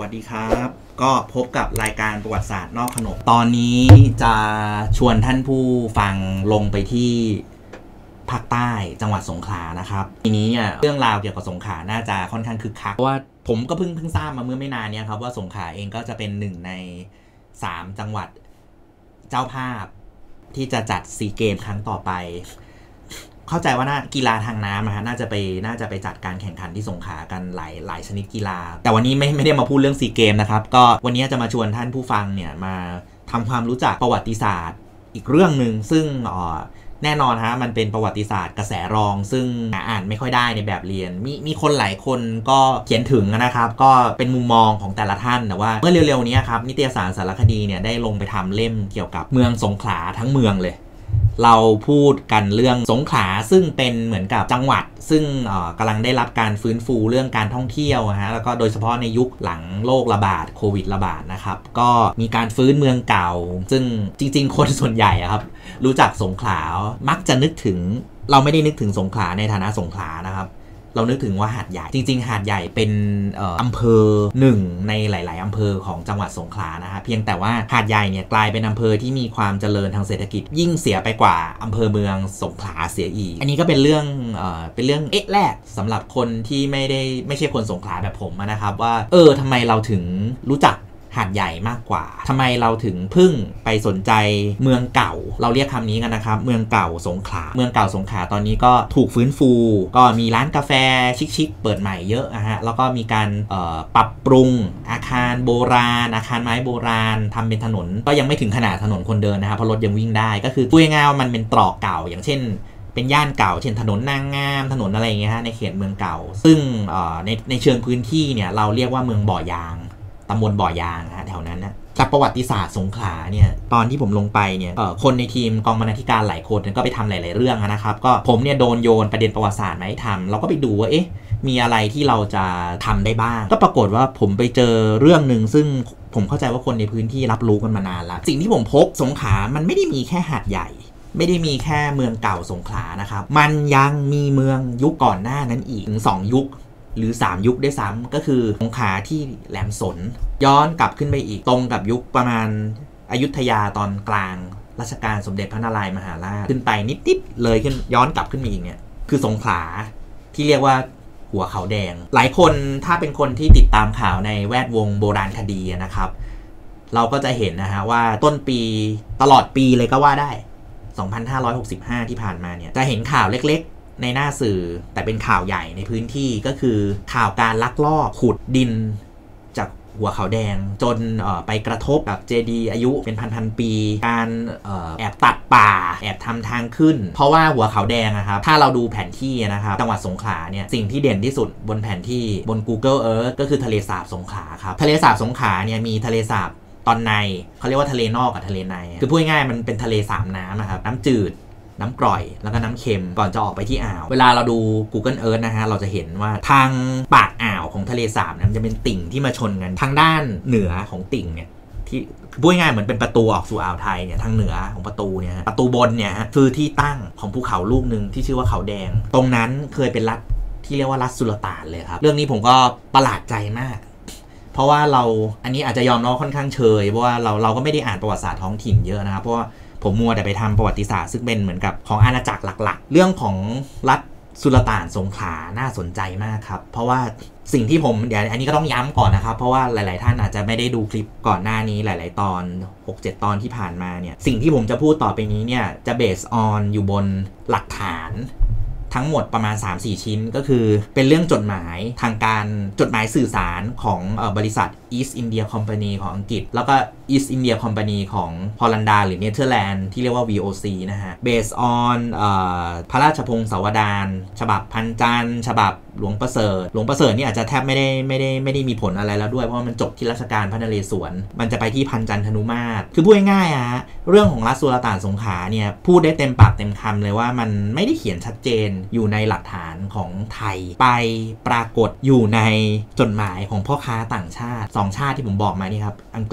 สดีครับก็พบกับรายการประวัติศาสตร์นอกขนบตอนนี้จะชวนท่านผู้ฟังลงไปที่ภาคใต้จังหวัดสงขลานะครับทีนี้เรื่องราวเกี่ยวกับสงขลาน่าจะค่อนข้างคึกคักเพราะว่าผมก็เพิ่งทราบมาเมื่อไม่นานนี้ครับว่าสงขลาเองก็จะเป็นหนึ่งใน3จังหวัดเจ้าภาพที่จะจัดซีเกมครั้งต่อไปเข้าใจว่ากีฬาทางน้ำน่าจะไปจัดการแข่งขันที่สงขลากันหลายชนิดกีฬาแต่วันนี้ไม่ได้มาพูดเรื่องซีเกมนะครับก็วันนี้จะมาชวนท่านผู้ฟังเนี่ยมาทำความรู้จักประวัติศาสตร์อีกเรื่องหนึ่งซึ่งแน่นอนมันเป็นประวัติศาสตร์กระแสรองซึ่งอ่านไม่ค่อยได้ในแบบเรียนมีคนหลายคนก็เขียนถึงนะครับก็เป็นมุมมองของแต่ละท่านแต่ว่าเมื่อเร็วๆนี้ครับนิตยสารสารคดีเนี่ยได้ลงไปทำเล่มเกี่ยวกับเมืองสงขลาทั้งเมืองเลยเราพูดกันเรื่องสงขลาซึ่งเป็นเหมือนกับจังหวัดซึ่งกำลังได้รับการฟื้นฟูเรื่องการท่องเที่ยวแล้วก็โดยเฉพาะในยุคหลังโรคระบาดโควิดระบาดนะครับก็มีการฟื้นเมืองเก่าซึ่งจริงๆคนส่วนใหญ่ครับรู้จักสงขลามักจะนึกถึงเราไม่ได้นึกถึงสงขลาในฐานะสงขลานะครับเรานึกถึงว่าหาดใหญ่จริงๆหาดใหญ่เป็นอำเภอหนึ่งในหลายๆอำเภอของจังหวัดสงขลาเพียงแต่ว่าหาดใหญ่เนี่ยกลายเป็นอำเภอที่มีความเจริญทางเศรษฐกิจยิ่งเสียไปกว่าอำเภอเมืองสงขลาเสียอีกอันนี้ก็เป็นเรื่องแรกสำหรับคนที่ไม่ใช่คนสงขลาแบบผมนะครับว่าทำไมเราถึงรู้จักหาดใหญ่มากกว่าทำไมเราถึงพึ่งไปสนใจเมืองเก่าเราเรียกคำนี้กันนะครับเมืองเก่าสงขลาเมืองเก่าสงขลาตอนนี้ก็ถูกฟื้นฟูก็มีร้านกาแฟชิคๆเปิดใหม่เยอะแล้วก็มีการปรับปรุงอาคารโบราณอาคารไม้โบราณทำเป็นถนนก็ยังไม่ถึงขนาดถนนคนเดินนะครับเพราะรถยังวิ่งได้ก็คือพูดง่ายๆมันเป็นตรอกเก่าอย่างเช่นเป็นย่านเก่าเช่นถนนนางงามถนนอะไรอย่างเงี้ยในเขตเมืองเก่าซึ่งในเชิงพื้นที่เนี่ยเราเรียกว่าเมืองบ่อยางตำบลบ่อยางแถวนั้นจากประวัติศาสตร์สงขลาเนี่ยตอนที่ผมลงไปเนี่ยคนในทีมกองบรรณาธิการหลายคนก็ไปทำหลายๆเรื่องนะครับก็ผมเนี่ยโดนโยนประเด็นประวัติศาสตร์มาให้ทำเราก็ไปดูว่ามีอะไรที่เราจะทำได้บ้างก็ปรากฏว่าผมไปเจอเรื่องหนึ่งซึ่งผมเข้าใจว่าคนในพื้นที่รับรู้กันมานานแล้วสิ่งที่ผมพบสงขลามันไม่ได้มีแค่หาดใหญ่ไม่ได้มีแค่เมืองเก่าสงขลานะครับมันยังมีเมืองยุคก่อนหน้านั้นอีกถึง2ยุคหรือ3ยุคด้วยซ้ำก็คือสงขลาที่แหลมสนย้อนกลับขึ้นไปอีกตรงกับยุคประมาณอยุธยาตอนกลางรัชกาลสมเด็จพระนารายณ์มหาราชขึ้นไปนิดๆเลยขึ้นย้อนกลับขึ้นมาอีกเนี่ยคือสงขลาที่เรียกว่าหัวเขาแดงหลายคนถ้าเป็นคนที่ติดตามข่าวในแวดวงโบราณคดีนะครับเราก็จะเห็นว่าต้นปีตลอดปีเลยก็ว่าได้2565ที่ผ่านมาเนี่ยจะเห็นข่าวเล็กๆในหน้าสื่อแต่เป็นข่าวใหญ่ในพื้นที่ก็คือข่าวการลักลอบขุดดินจากหัวเขาแดงจนไปกระทบกับเจดีย์อายุเป็นพันปีการแอบตัดป่าแอบทำทางขึ้นเพราะว่าหัวเขาแดงครับถ้าเราดูแผนที่นะครับจังหวัดสงขลาเนี่ยสิ่งที่เด่นที่สุดบนแผนที่บน Google Earth ก็คือทะเลสาบสงขลาครับทะเลสาบสงขลาเนี่ยมีทะเลสาบตอนในเขาเรียกว่าทะเลนอกกับทะเลในคือพูดง่ายๆมันเป็นทะเล3น้ำครับน้ำจืดน้ำกร่อยแล้วก็น้ำเค็มก่อนจะออกไปที่อ่าวเวลาเราดู Google Earth เราจะเห็นว่าทางปากอ่าวของทะเลสาบนั้นจะเป็นติ่งที่มาชนกันทางด้านเหนือของติ่งเนี่ยที่พูดง่ายเหมือนเป็นประตูออกสู่อ่าวไทยเนี่ยทางเหนือของประตูเนี่ยประตูบนเนี่ยคือที่ตั้งของภูเขาลูกหนึ่งที่ชื่อว่าเขาแดงตรงนั้นเคยเป็นรัฐที่เรียกว่ารัฐสุลต่านเลยครับเรื่องนี้ผมก็ประหลาดใจมากเพราะว่าอันนี้อาจจะยอมรับค่อนข้างเชยเพราะว่าเราก็ไม่ได้อ่านประวัติศาสตร์ท้องถิ่นเยอะนะครับเพราะว่าผมมัวแต่ไปทำประวัติศาสตร์ซึ่งเป็นเหมือนกับของอาณาจักรหลักๆเรื่องของรัฐสุลต่านสงขลาน่าสนใจมากครับเพราะว่าสิ่งที่ผมเดี๋ยวอันนี้ก็ต้องย้ำก่อนนะครับเพราะว่าหลายๆท่านอาจจะไม่ได้ดูคลิปก่อนหน้านี้หลายๆตอน 6-7 ตอนที่ผ่านมาเนี่ยสิ่งที่ผมจะพูดต่อไปนี้เนี่ยจะเบสออนอยู่บนหลักฐานทั้งหมดประมาณ 3-4 ชิ้นก็คือเป็นเรื่องจดหมายทางการจดหมายสื่อสารของบริษัท East India Company ของอังกฤษแล้วก็ East India Company ของฮอลันดาหรือเนเธอร์แลนด์ที่เรียกว่า VOC based on พระราชพงศาวดารฉบับพันจันทร์ฉบับหลวงประเสริฐนี่อาจจะแทบไม่ได้มีผลอะไรแล้วด้วยเพราะมันจบที่รัชกาลพระนเรศวรมันจะไปที่พันจันทนุมาตรคือพูดง่ายๆเรื่องของรัฐสุลต่านสงขลาเนี่ยพูดได้เต็มปากเต็มคำเลยว่ามันไม่ได้เขียนชัดเจนอยู่ในหลักฐานของไทยไปปรากฏอยู่ในจดหมายของพ่อค้าต่างชาติ2ชาติที่ผมบอกมานี่ครับอังกฤษ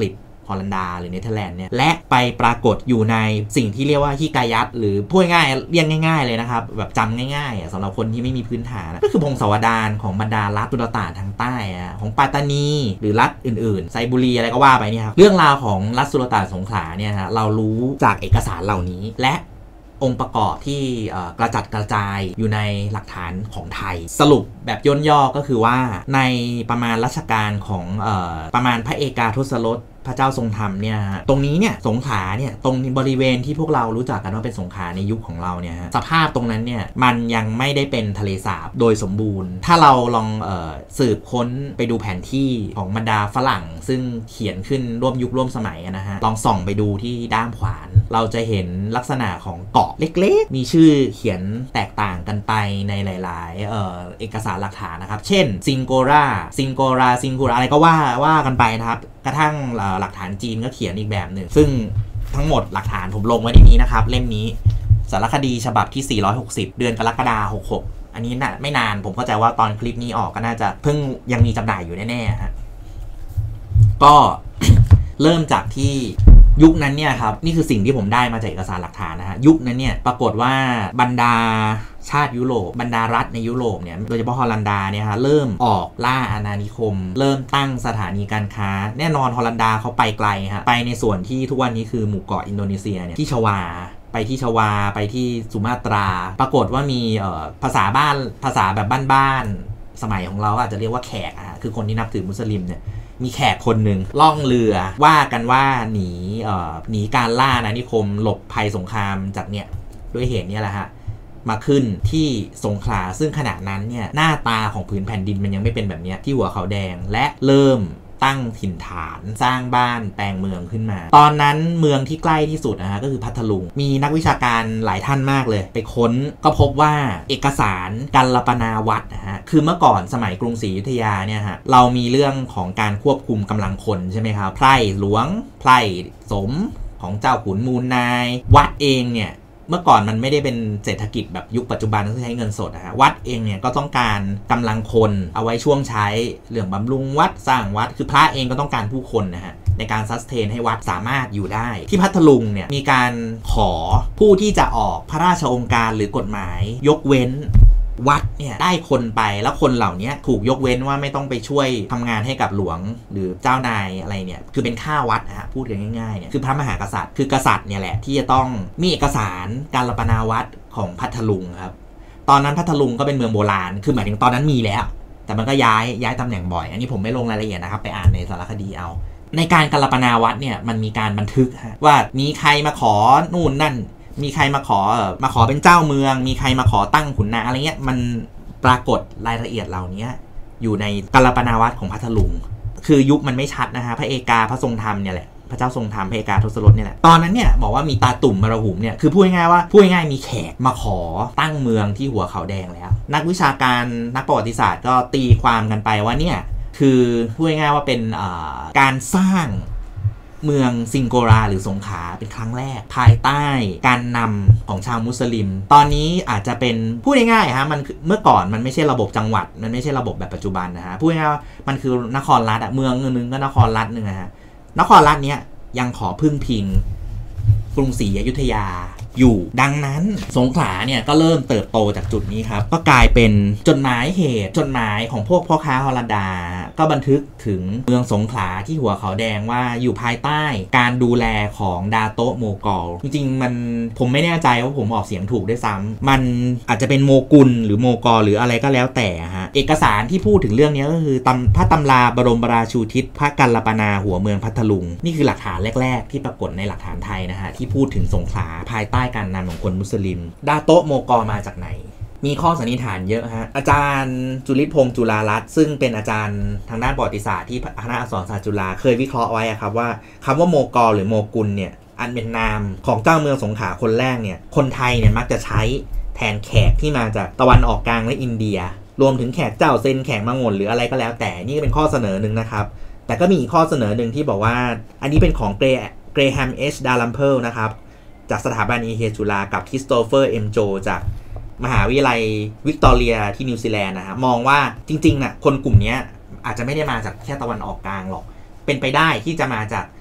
ฮอลันดาหรือเนเธอร์แลนด์เนี่ยและไปปรากฏอยู่ในสิ่งที่เรียกว่าฮิกายัตหรือพูดง่ายเรียกง่ายๆเลยนะครับแบบจำง่ายๆสำหรับคนที่ไม่มีพื้นฐานก็คือพงศาวดารของบรรดารัฐสุลต่านทางใต้ของปัตตานีหรือรัฐอื่นๆไซบูรีอะไรก็ว่าไปเนี่ยครับเรื่องราวของรัฐสุลต่านสงขลาเนี่ยฮะเรารู้จากเอกสารเหล่านี้และองค์ประกอบที่กระจัดกระจายอยู่ในหลักฐานของไทยสรุปแบบย่นย่อก็คือว่าในประมาณรัชกาลของประมาณพระเอกาทศรถพระเจ้าทรงธรรมเนี่ยตรงนี้เนี่ยสงขลาเนี่ยตรงบริเวณที่พวกเรารู้จักกันว่าเป็นสงขลาในยุคของเราเนี่ยสภาพตรงนั้นเนี่ยมันยังไม่ได้เป็นทะเลสาบโดยสมบูรณ์ถ้าเราลองสืบค้นไปดูแผนที่ของบรรดาฝรั่งซึ่งเขียนขึ้นร่วมยุคร่วมสมัยนะฮะลองส่องไปดูที่ด้ามขวานเราจะเห็นลักษณะของเกาะเล็กๆมีชื่อเขียนแตกต่างกันไปในหลายๆเอกสารหลักฐานนะครับเช่นซิงโกราอะไรก็ว่ากันไปนะครับกระทั่งหลักฐานจีนก็เขียนอีกแบบหนึ่งซึ่งทั้งหมดหลักฐานผมลงไว้ในนี้นะครับเล่มนี้สารคดีฉบับที่460เดือนกรกฎาคม66อันนี้น่ะไม่นานผมเข้าใจว่าตอนคลิปนี้ออกก็น่าจะเพิ่งยังมีจำหน่ายอยู่แน่ๆฮะก็ เริ่มจากที่ยุคนั้นเนี่ยครับนี่คือสิ่งที่ผมได้มาจากเอกสารหลักฐานนะฮะยุคนั้นเนี่ยปรากฏว่าบรรดาชาติยุโรปบรรดารัฐในยุโรปเนี่ยโดยเฉพาะฮอลันดาเนี่ยฮะเริ่มออกล่าอาณานิคมเริ่มตั้งสถานีการค้าแน่นอนฮอลันดาเขาไปไกลฮะไปในส่วนที่ทุกวันนี้คือหมู่เกาะอินโดนีเซียเนี่ยที่ชวาไปที่สุมาตราปรากฏว่ามีภาษาแบบบ้านๆสมัยของเราอาจจะเรียกว่าแขกคือคนที่นับถือมุสลิมเนี่ยมีแขกคนหนึ่งล่องเรือว่ากันว่าหนีการล่าอาณานิคมหลบภัยสงครามจากเนี่ยด้วยเหตุนี้แหละฮะมาขึ้นที่สงขลาซึ่งขณะนั้นเนี่ยหน้าตาของผืนแผ่นดินมันยังไม่เป็นแบบนี้ที่หัวเขาแดงและเริ่มตั้งถิ่นฐานสร้างบ้านแปลงเมืองขึ้นมาตอนนั้นเมืองที่ใกล้ที่สุดนะฮะก็คือพัทลุงมีนักวิชาการหลายท่านมากเลยไปค้นก็พบว่าเอกสารกัลปนาวัตรนะฮะคือเมื่อก่อนสมัยกรุงศรีอยุธยาเนี่ยฮะเรามีเรื่องของการควบคุมกำลังคนใช่ไหมครับไพร่หลวงไพร่สมของเจ้าขุนมูลนายวัดเองเนี่ยเมื่อก่อนมันไม่ได้เป็นเศรษฐกิจแบบยุคปัจจุบันที่ใช้เงินสดนะฮะวัดเองเนี่ยก็ต้องการกำลังคนเอาไว้ช่วงใช้เรื่องบำรุงวัดสร้างวัดคือพระเองก็ต้องการผู้คนนะฮะในการซัสเทนให้วัดสามารถอยู่ได้ที่พัทลุงเนี่ยมีการขอผู้ที่จะออกพระราชองค์การหรือกฎหมายยกเว้นวัดเนี่ยได้คนไปแล้วคนเหล่านี้ถูกยกเว้นว่าไม่ต้องไปช่วยทำงานให้กับหลวงหรือเจ้านายอะไรเนี่ยคือเป็นข้าวัดฮะพูดกันง่ายๆเนี่ยคือพระมหากษัตริย์คือกษัตริย์เนี่ยแหละที่จะต้องมีเอกสารการปนาวัดของพัทลุงครับตอนนั้นพัทลุงก็เป็นเมืองโบราณคือหมายถึงตอนนั้นมีแล้วแต่มันก็ย้ายตำแหน่งบ่อยอันนี้ผมไม่ลงรายละเอียดนะครับไปอ่านในสารคดีเอาในการการปนาวัดเนี่ยมันมีการบันทึกว่ามีใครมาขอนู่นนั่นมีใครมาขอเป็นเจ้าเมืองมีใครมาขอตั้งขุนนางอะไรเงี้ยมันปรากฏรายละเอียดเหล่านี้อยู่ในกัลปนาวัตรของพัทลุงคือยุคมันไม่ชัดนะฮะพระเอกาพระทรงธรรมเนี่ยแหละพระเจ้าทรงธรรมพระเอกาทศรถเนี่ยแหละตอนนั้นเนี่ยบอกว่ามีตาตุ่มมรหุมเนี่ยคือพูดง่ายมีแขกมาขอตั้งเมืองที่หัวเขาแดงแล้วนักวิชาการนักประวัติศาสตร์ก็ตีความกันไปว่าเนี่ยคือพูดง่ายว่าเป็นการสร้างเมืองซิงโกราหรือสงขลาเป็นครั้งแรกภายใต้การนำของชาวมุสลิมตอนนี้อาจจะเป็นพูดง่ายๆฮะมันเมื่อก่อนมันไม่ใช่ระบบจังหวัดมันไม่ใช่ระบบแบบปัจจุบันนะฮะพูดง่ายๆว่ามันคือนครรัฐเมืองนึงก็นครรัฐนึงนะฮะนครรัฐเนี้ยยังขอพึ่งพิงกรุงศรีอยุธยาอยู่ดังนั้นสงขลาเนี่ยก็เริ่มเติบโตจากจุดนี้ครับก็กลายเป็นจดหมายของพวกพ่อค้าฮอลันดาก็บันทึกถึงเมืองสงขลาที่หัวเขาแดงว่าอยู่ภายใต้การดูแลของดาโตะโมกอลจริงๆมันผมไม่แน่ใจว่าผมออกเสียงถูกด้วยซ้ำมันอาจจะเป็นโมกุลหรือโมกอลหรืออะไรก็แล้วแต่ฮะเอกสารที่พูดถึงเรื่องนี้ก็คือพระตำราบรมราชูทิศพระกัลปนาหัวเมืองพัทลุงนี่คือหลักฐานแรกๆที่ปรากฏในหลักฐานไทยนะฮะที่พูดถึงสงขลาภายใต้การนำของคนมุสลิมดาโตะโมกอมาจากไหนมีข้อสันนิษฐานเยอะฮะอาจารย์จุลิศพงษ์จุฬารัตน์ซึ่งเป็นอาจารย์ทางด้านประวัติศาสตร์ที่คณะอักษรศาสตร์จุฬาเคยวิเคราะห์ไว้ครับว่าคำว่าโมกอหรือโมกุลเนี่ยอันเป็นนามของเจ้าเมืองสงขลาคนแรกเนี่ยคนไทยเนี่ยมักจะใช้แทนแขกที่มาจากตะวันออกกลางและอินเดียรวมถึงแขกเจ้าเซนแขกมังงนหรืออะไรก็แล้วแต่นี่ก็เป็นข้อเสนอหนึ่งนะครับแต่ก็มีอีกข้อเสนอหนึ่งที่บอกว่าอันนี้เป็นของเกรแฮม H. ดาลัมเพลนะครับจากสถาบันอีเฮจุฬากับคริสโตเฟอร์เอ็มโจจากมหาวิทยาลัยวิกตอเรียที่นิวซีแลนด์นะฮะมองว่าจริงๆน่ะคนกลุ่มนี้อาจจะไม่ได้มาจากแค่ตะวันออกกลางหรอกเป็นไปได้ที่จะมาจาก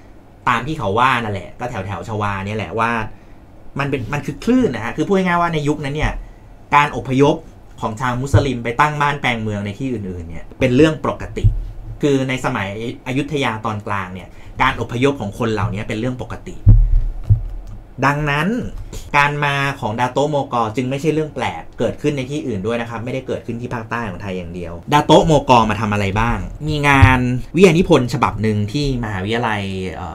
ตามที่เขาว่านั่นแหละก็แถวชวาเนี่ยแหละว่ามันคือคลื่นนะฮะคือพูดง่ายๆว่าในยุคนั้นเนี่ยการอพยพของชาวมุสลิมไปตั้งบ้านแปลงเมืองในที่อื่นๆเนี่ยเป็นเรื่องปกติคือในสมัยอยุธยาตอนกลางเนี่ยการอพยพของคนเหล่านี้เป็นเรื่องปกติดังนั้นการมาของดาโตะโมกอจึงไม่ใช่เรื่องแปลกเกิดขึ้นในที่อื่นด้วยนะครับไม่ได้เกิดขึ้นที่ภาคใต้ของไทยอย่างเดียวดาโตะโมกอมาทำอะไรบ้างมีงานวิทยานิพนธ์ฉบับหนึ่งที่มหาวิทยาลัย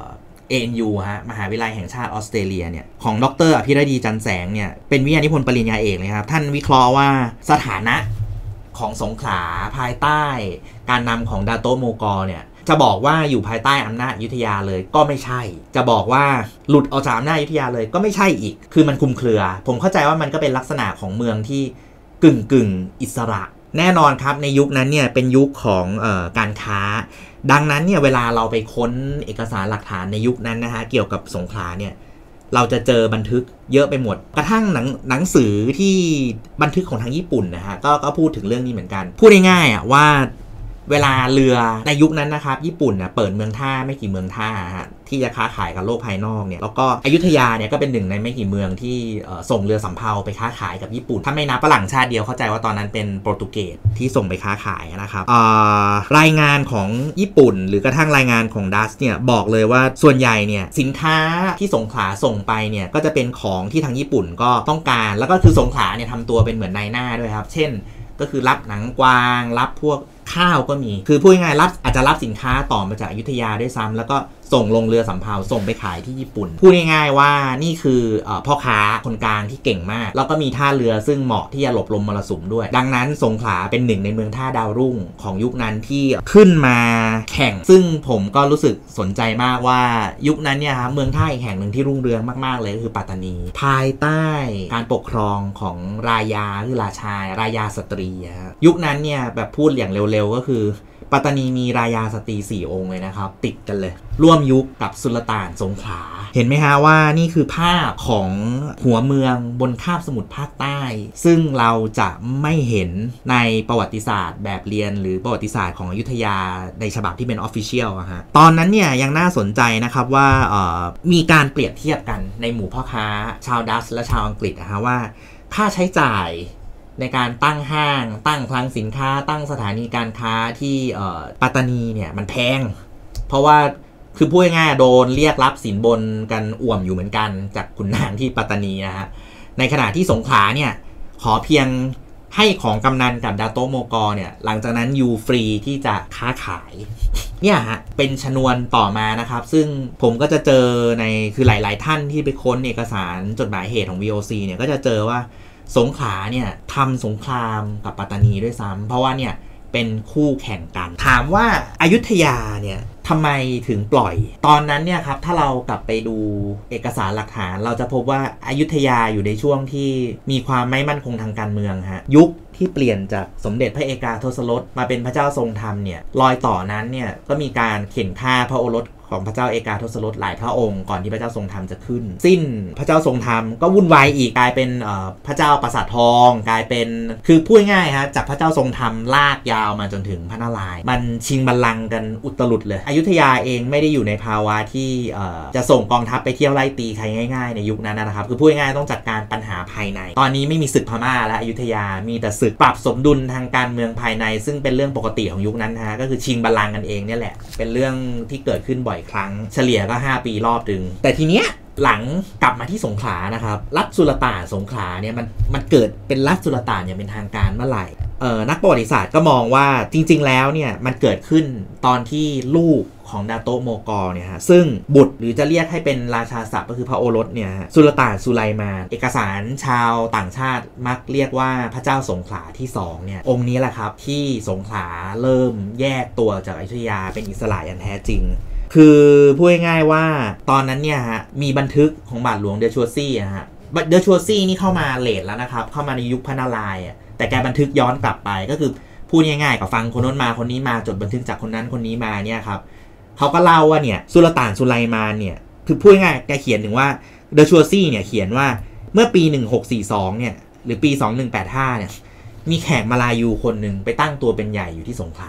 ANU ฮะมหาวิทยาลัยแห่งชาติออสเตรเลียเนี่ยของดร.อภิรดีจันแสงเนี่ยเป็นวิทยานิพนธ์ปริญญาเอกเลยครับท่านวิเคราะห์ว่าสถานะของสงขลาภายใต้การนำของดาโตะโมกอเนี่ยจะบอกว่าอยู่ภายใต้อำนาจอยุธยาเลยก็ไม่ใช่จะบอกว่าหลุดออกจากอำนาจอยุธยาเลยก็ไม่ใช่อีกคือมันคลุมเครือผมเข้าใจว่ามันก็เป็นลักษณะของเมืองที่กึ่งอิสระแน่นอนครับในยุคนั้นเนี่ยเป็นยุคของการค้าดังนั้นเนี่ยเวลาเราไปค้นเอกสารหลักฐานในยุคนั้นนะฮะเกี่ยวกับสงขลาเนี่ยเราจะเจอบันทึกเยอะไปหมดกระทั่งหนังสือที่บันทึกของทางญี่ปุ่นนะฮะก็พูดถึงเรื่องนี้เหมือนกันพูดง่ายๆว่าเวลาเรือในยุคนั้นนะครับญี่ปุ่นเปิดเมืองท่าไม่กี่เมืองท่าฮะที่จะค้าขายกับโลกภายนอกเนี่ยแล้วก็อยุธยาเนี่ยก็เป็นหนึ่งในไม่กี่เมืองที่ส่งเรือสำเภาไปค้าขายกับญี่ปุ่นถ้าไม่นับฝรั่งชาติเดียวเข้าใจว่าตอนนั้นเป็นโปรตุเกสที่ส่งไปค้าขายนะครับรายงานของญี่ปุ่นหรือกระทั่งรายงานของดัชเนี่ยบอกเลยว่าส่วนใหญ่เนี่ยสินค้าที่สงขลาส่งไปเนี่ยก็จะเป็นของที่ทางญี่ปุ่นก็ต้องการแล้วก็คือสงขลาเนี่ยทำตัวเป็นเหมือนนายหน้าด้วยครับเช่นก็คือรับหนังกวางรับพวกข้าวก็มีคือพูดง่ายๆอาจจะรับสินค้าต่อมาจากอยุธยาด้วยซ้ำแล้วก็ส่งลงเรือสำเภาส่งไปขายที่ญี่ปุ่นพูดง่ายๆว่านี่คือพ่อค้าคนกลางที่เก่งมากแล้วก็มีท่าเรือซึ่งเหมาะที่จะหลบลมมรสุมด้วยดังนั้นสงขลาเป็นหนึ่งในเมืองท่าดาวรุ่งของยุคนั้นที่ขึ้นมาแข่งซึ่งผมก็รู้สึกสนใจมากว่ายุคนั้นเนี่ยครับเมืองท่าอีกแห่งหนึ่งที่รุ่งเรืองมากๆเลยก็คือปัตตานีภายใต้การปกครองของรายาคือรายาสตรียุคนั้นเนี่ยแบบพูดอย่างเร็วๆก็คือปัตตานีมีรายาสตรี4 องค์เลยนะครับติดกันเลยร่วมยุคกับสุลต่านสงขลาเห็นไหมฮะว่านี่คือภาพของหัวเมืองบนคาบสมุทรภาคใต้ซึ่งเราจะไม่เห็นในประวัติศาสตร์แบบเรียนหรือประวัติศาสตร์ของอยุธยาในฉบับที่เป็น Official ฮะตอนนั้นเนี่ยยังน่าสนใจนะครับว่ามีการเปรียบเทียบกันในหมู่พ่อค้าชาวดัชและชาวอังกฤษนะฮะว่าค่าใช้จ่ายในการตั้งห้างตั้งคลังสินค้าตั้งสถานีการค้าที่ปัตตานีเนี่ยมันแพงเพราะว่าคือพูดง่ายๆโดนเรียกรับสินบนกันอ่วมอยู่เหมือนกันจากขุนนางที่ปัตตานีนะฮะในขณะที่สงขลาเนี่ยขอเพียงให้ของกำนันกับดาโตะโมกอเนี่ยหลังจากนั้นยูฟรีที่จะค้าขายเนี่ยฮะเป็นชนวนต่อมานะครับซึ่งผมก็จะเจอในคือหลายๆท่านที่ไปค้นเอกสารจดหมายเหตุของ VOC เนี่ยก็จะเจอว่าสงขลาเนี่ยทำสงครามกับปัตตานีด้วยซ้ำเพราะว่าเนี่ยเป็นคู่แข่งกันถามว่าอยุธยาเนี่ยทำไมถึงปล่อยตอนนั้นเนี่ยครับถ้าเรากลับไปดูเอกสารหลักฐานเราจะพบว่าอยุธยาอยู่ในช่วงที่มีความไม่มั่นคงทางการเมืองฮะยุคที่เปลี่ยนจากสมเด็จพระเอกาทศรสมาเป็นพระเจ้าทรงธรรมเนี่ยรอยต่อนั้นเนี่ยก็มีการเข็นฆ่าพระโอรสของพระเจ้าเอกาทศรสหลายพระองค์ก่อนที่พระเจ้าทรงธรรมจะขึ้นสิ้นพระเจ้าทรงธรรมก็วุ่นวายอีกกลายเป็นพระเจ้าปราสาททองกลายเป็นคือพูดง่ายๆฮะจากพระเจ้าทรงธรรมลากยาวมาจนถึงพระนารายณ์มันชิงบัลลังก์กันอุตลุดเลยอยุธยาเองไม่ได้อยู่ในภาวะที่จะส่งกองทัพไปเที่ยวไล่ตีใครง่ายๆในยุคนั้นนะครับคือพูดง่ายๆต้องจัดการปัญหาภายในตอนนี้ไม่มีศึกพม่าและอยุธยามีแต่ศึกปรับสมดุลทางการเมืองภายในซึ่งเป็นเรื่องปกติของยุคนั้นฮะก็คือชิงบัลลังก์กันเองเนี่ยแหละเป็นเรื่องที่เกิดขึ้นบ่อยครั้งเฉลี่ยก็5 ปีรอบนึงแต่ทีเนี้ยหลังกลับมาที่สงขลานะครับรัฐสุลต่านสงขลาเนี่ยมันเกิดเป็นรัฐสุลต่านอย่างเป็นทางการเมื่อไหร่นักประวัติศาสตร์ก็มองว่าจริงๆแล้วเนี่ยมันเกิดขึ้นตอนที่ลูกของดาโตะโมกอเนี่ยฮะซึ่งบุตรหรือจะเรียกให้เป็นราชาศัพท์ก็คือพระโอรสเนี่ยสุลต่านสุไลมานเอกสารชาวต่างชาติมักเรียกว่าพระเจ้าสงขลาที่2เนี่ยองค์นี้แหละครับที่สงขลาเริ่มแยกตัวจากอยุธยาเป็นอิสระอย่างแท้จริงคือพูดง่ายๆว่าตอนนั้นเนี่ยฮะมีบันทึกของบาทหลวงเดอชัวซี่ฮะเดอชัวซี่นี่เข้ามาเลทแล้วนะครับเข้ามาในยุคพระนารายณ์แต่แกบันทึกย้อนกลับไปก็คือพูดง่ายๆกับฟังคนโน้นมาคนนี้มาจดบันทึกจากคนนั้นคนนี้มาเนี่ยครับเขาก็เล่าว่าเนี่ยสุลต่านสุไลมานเนี่ยคือพูดง่ายๆแกเขียนถึงว่าเดอชัวซี่เนี่ยเขียนว่าเมื่อปี1642เนี่ยหรือปี2185เนี่ยมีแขกมาลายูคนหนึ่งไปตั้งตัวเป็นใหญ่อยู่ที่สงขลา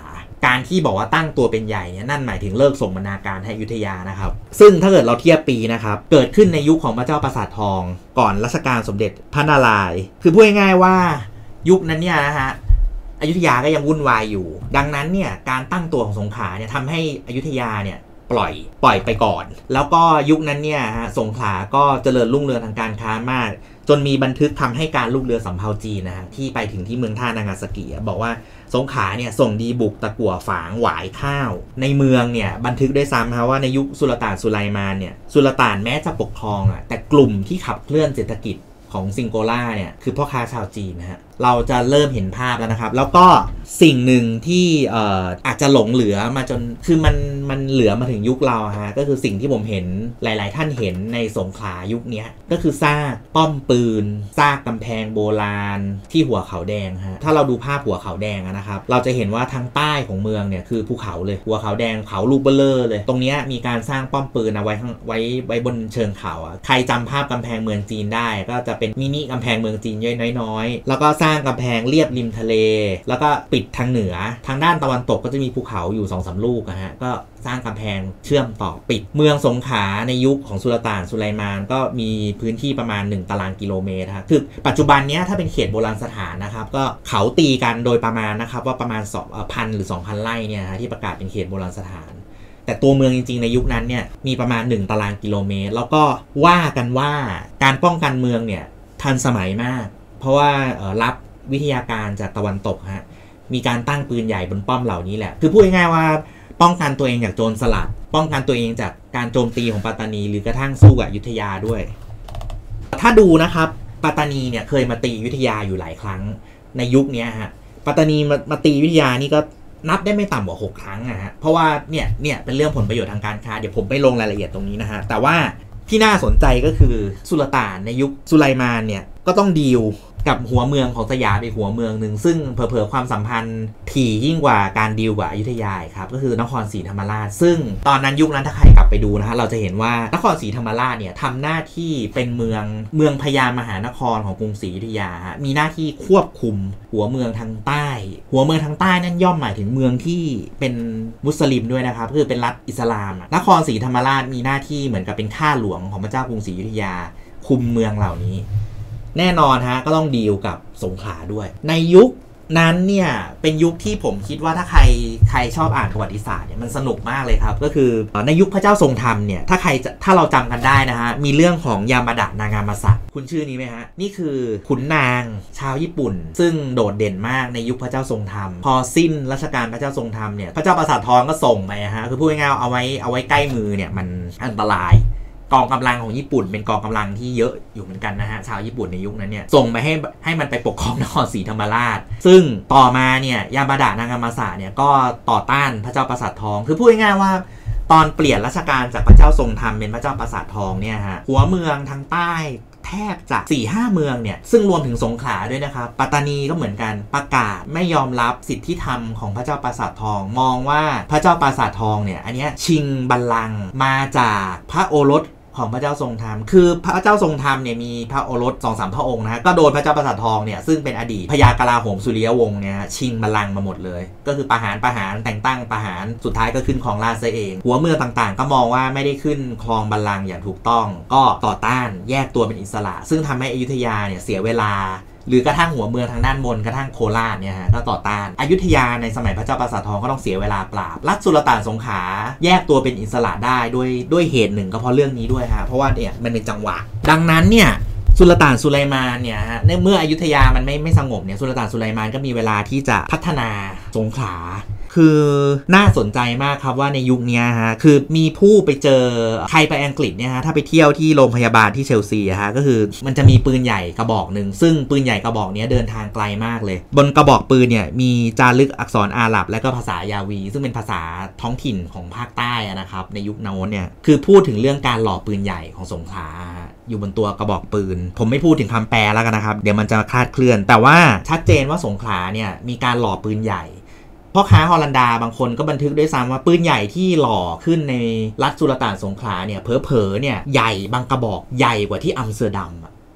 การที่บอกว่าตั้งตัวเป็นใหญ่เนี่ยนั่นหมายถึงเลิกส่งบรรณาการให้อยุธยานะครับซึ่งถ้าเกิดเราเทียบปีนะครับเกิดขึ้นในยุคของพระเจ้าปราสาททองก่อนรัชกาลสมเด็จพระนารายณ์คือพูดง่ายๆว่ายุคนั้นเนี่ยนะฮะอยุธยาก็ยังวุ่นวายอยู่ดังนั้นเนี่ยการตั้งตัวของสงขลาเนี่ยทำให้อยุธยาเนี่ยปล่อยไปก่อนแล้วก็ยุคนั้นเนี่ยฮะสงขลาก็เจริญรุ่งเรืองทางการค้ามากจนมีบันทึกทำให้การลูกเรือสำเภาจีนนะฮะที่ไปถึงที่เมืองท่านางาซากิบอกว่าสงขลาเนี่ยส่งดีบุกตะกั่วฝางหวายข้าวในเมืองเนี่ยบันทึกได้ซ้ำฮะว่าในยุคสุลต่านสุไลมานเนี่ยสุลต่านแม้จะปกครองแต่กลุ่มที่ขับเคลื่อนเศรษฐกิจของซิงโกล่าเนี่ยคือพ่อค้าชาวจีนนะฮะเราจะเริ่มเห็นภาพแล้วนะครับแล้วก็สิ่งหนึ่งที่อาจจะหลงเหลือมาจนคือมันเหลือมาถึงยุคเราฮะก็คือสิ่งที่ผมเห็นหลายๆท่านเห็นในสงขลายุคนี้ก็คือซากป้อมปืนซากกำแพงโบราณที่หัวเขาแดงฮะถ้าเราดูภาพหัวเขาแดงนะครับเราจะเห็นว่าทางใต้ของเมืองเนี่ยคือภูเขาเลยหัวเขาแดงเขาลูกเบลเลอร์เลยตรงนี้มีการสร้างป้อมปืนเอาไว้บนเชิงเขาใครจำภาพกำแพงเมืองจีนได้ก็จะเป็นมินิกำแพงเมืองจีนย่อยน้อยๆแล้วก็สร้างกำแพงเรียบริมทะเลแล้วก็ปิดทางเหนือทางด้านตะวันตกก็จะมีภูเขาอยู่ 2-3 ลูกนะฮะก็สร้างกำแพงเชื่อมต่อปิดเมืองสงขลาในยุคของสุลต่านสุไลมานก็มีพื้นที่ประมาณ1 ตารางกิโลเมตรครับคือปัจจุบันนี้ถ้าเป็นเขตโบราณสถานนะครับก็เขาตีกันโดยประมาณนะครับว่าประมาณ2,000 หรือ 2,000 ไร่เนี่ยที่ประกาศเป็นเขตโบราณสถานแต่ตัวเมืองจริงๆในยุคนั้นเนี่ยมีประมาณ1 ตารางกิโลเมตรแล้วก็ว่ากันว่าการป้องกันเมืองเนี่ยทันสมัยมากเพราะว่ารับวิทยาการจากตะวันตกฮะมีการตั้งปืนใหญ่บนป้อมเหล่านี้แหละคือพูดง่ายๆว่าป้องกันตัวเองจากโจรสลัดป้องกันตัวเองจากการโจมตีของปัตตานีหรือกระทั่งสู้กับอยุธยาด้วยถ้าดูนะครับปัตตานีเนี่ยเคยมาตีอยุธยาอยู่หลายครั้งในยุคนี้ฮะปัตตานีมาตีอยุธยานี่ก็นับได้ไม่ต่ำกว่า6 ครั้งนะฮะเพราะว่าเนี่ยเป็นเรื่องผลประโยชน์ทางการค้าเดี๋ยวผมไม่ลงรายละเอียดตรงนี้นะฮะแต่ว่าที่น่าสนใจก็คือสุลต่านในยุคสุไลมานเนี่ยก็ต้องดีลกับหัวเมืองของสยามอีกหัวเมืองหนึ่งซึ่งเผลอๆความสัมพันธ์ถี่ยิ่งกว่าการดีลกับอยุธยาครับก็คือนครศรีธรรมราชซึ่งตอนนั้นยุคนั้นถ้าใครกลับไปดูนะฮะเราจะเห็นว่านครศรีธรรมราชเนี่ยทำหน้าที่เป็นเมืองพญามหานครของกรุงศรีอยุธยาฮะมีหน้าที่ควบคุมหัวเมืองทางใต้หัวเมืองทางใต้นั่นย่อมหมายถึงเมืองที่เป็นมุสลิมด้วยนะครับคือเป็นรัฐอิสลามนครศรีธรรมราชมีหน้าที่เหมือนกับเป็นข้าหลวงของพระเจ้ากรุงศรีอยุธยาคุมเมืองเหล่านี้แน่นอนฮะก็ต้องดีลกับสงขลาด้วยในยุคนั้นเนี่ยเป็นยุคที่ผมคิดว่าถ้าใครชอบอ่านประวัติศาสตร์เนี่ยมันสนุกมากเลยครับก็คือในยุคพระเจ้าทรงธรรมเนี่ยถ้าเราจำกันได้นะฮะมีเรื่องของยามาดะนางามาสะคุณชื่อนี้ไหมฮะนี่คือขุนนางชาวญี่ปุ่นซึ่งโดดเด่นมากในยุคพระเจ้าทรงธรรมพอสิ้นรัชกาลพระเจ้าทรงธรรมเนี่ยพระเจ้าปราสาททองก็ส่งไปฮะคือพูดง่ายๆเอาไว้ใกล้มือเนี่ยมันอันตรายกองกำลังของญี่ปุ่นเป็นกองกำลังที่เยอะอยู่เหมือนกันนะฮะชาวญี่ปุ่นในยุคนั้นเนี่ยส่งไปให้มันไปปกครองนครศรีธรรมราชซึ่งต่อมาเนี่ยยามาดะนางามาสะเนี่ยก็ต่อต้านพระเจ้าปราสาททองคือพูดง่ายๆว่าตอนเปลี่ยนรัชกาลจากพระเจ้าทรงธรรมเป็นพระเจ้าปราสาททองเนี่ยฮะหัวเมืองทางใต้แทบจะ 4-5 เมืองเนี่ยซึ่งรวมถึงสงขลาด้วยนะครับปัตตานีก็เหมือนกันประกาศไม่ยอมรับสิทธิธรรมของพระเจ้าปราสาททองมองว่าพระเจ้าปราสาททองเนี่ยอันนี้ชิงบัลลังก์มาจากพระโอรสของพระเจ้าทรงธรรมคือพระเจ้าทรงธรรมเนี่ยมีพระโอรส 2-3 พระองค์นะฮะก็โดนพระเจ้าปราสาททองเนี่ยซึ่งเป็นอดีตพญากลาโหมสุริยวงศ์เนี่ยชิงบัลลังก์มาหมดเลยก็คือประหารแต่งตั้งประหารสุดท้ายก็ขึ้นครองราชย์ซะเองหัวเมืองต่างๆก็มองว่าไม่ได้ขึ้นครองบัลลังก์อย่างถูกต้องก็ต่อต้านแยกตัวเป็นอิสระซึ่งทำให้อยุธยาเนี่ยเสียเวลาหรือกระทั่งหัวเมืองทางด้านบนกระทั่งโคราชเนี่ยฮะก็ต่อต้านอยุธยาในสมัยพระเจ้าปราสาททองก็ต้องเสียเวลาปราบรัฐสุลต่านสงขลาแยกตัวเป็นอิสระได้ด้วยเหตุหนึ่งก็เพราะเรื่องนี้ด้วยฮะเพราะว่าเนี่ยมันเป็นจังหวะดังนั้นเนี่ยสุลต่านสุไลมานเนี่ยฮะในเมื่ออยุธยามันไม่สงบเนี่ยสุลต่านสุไลมานก็มีเวลาที่จะพัฒนาสงขลาคือน่าสนใจมากครับว่าในยุคนี้ฮะคือมีผู้ไปเจอใครไปอังกฤษเนี่ยฮะถ้าไปเที่ยวที่โรงพยาบาลที่เชลซีฮะก็คือมันจะมีปืนใหญ่กระบอกหนึ่งซึ่งปืนใหญ่กระบอกนี้เดินทางไกลมากเลยบนกระบอกปืนเนี่ยมีจารึกอักษรอาหรับและก็ภาษายาวีซึ่งเป็นภาษาท้องถิ่นของภาคใต้นะครับในยุคโน้นเนี่ยคือพูดถึงเรื่องการหล่อปืนใหญ่ของสงขลาอยู่บนตัวกระบอกปืนผมไม่พูดถึงคำแปลแล้วกันนะครับเดี๋ยวมันจะคลาดเคลื่อนแต่ว่าชัดเจนว่าสงขลาเนี่ยมีการหล่อปืนใหญ่พ่อค้าฮอลันดาบางคนก็บันทึกด้วยซ้ำว่าปืนใหญ่ที่หล่อขึ้นในรัฐสุลต่านสงขลาเนี่ยเผลอๆเนี่ยใหญ่บางกระบอกใหญ่กว่าที่อัมสเตอร์ดัม